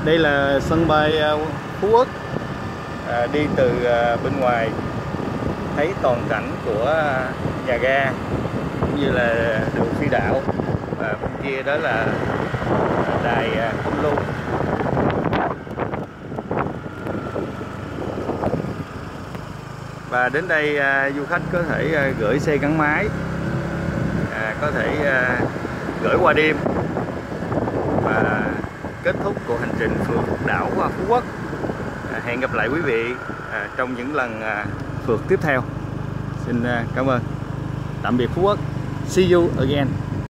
Đây là sân bay Phú Quốc. Đi từ bên ngoài thấy toàn cảnh của nhà ga cũng như là đường phi đạo, và bên kia đó là đài không lưu. Và đến đây du khách có thể gửi xe gắn máy, có thể gửi qua đêm và kết thúc cuộc hành trình phượt đảo Phú Quốc. Hẹn gặp lại quý vị trong những lần phượt tiếp theo. Xin cảm ơn. Tạm biệt Phú Quốc. See you again.